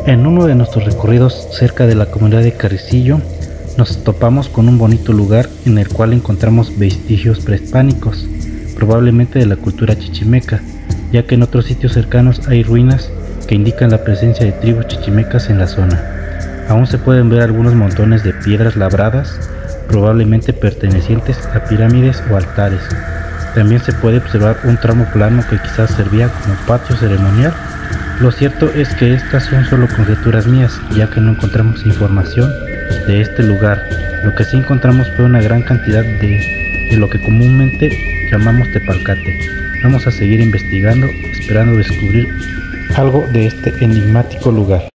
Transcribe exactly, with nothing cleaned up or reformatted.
En uno de nuestros recorridos cerca de la comunidad de Carrizillo, nos topamos con un bonito lugar en el cual encontramos vestigios prehispánicos, probablemente de la cultura chichimeca, ya que en otros sitios cercanos hay ruinas que indican la presencia de tribus chichimecas en la zona. Aún se pueden ver algunos montones de piedras labradas, probablemente pertenecientes a pirámides o altares. También se puede observar un tramo plano que quizás servía como patio ceremonial. Lo cierto es que estas son solo conjeturas mías, ya que no encontramos información de este lugar. Lo que sí encontramos fue una gran cantidad de, de lo que comúnmente llamamos tepalcate. Vamos a seguir investigando, esperando descubrir algo de este enigmático lugar.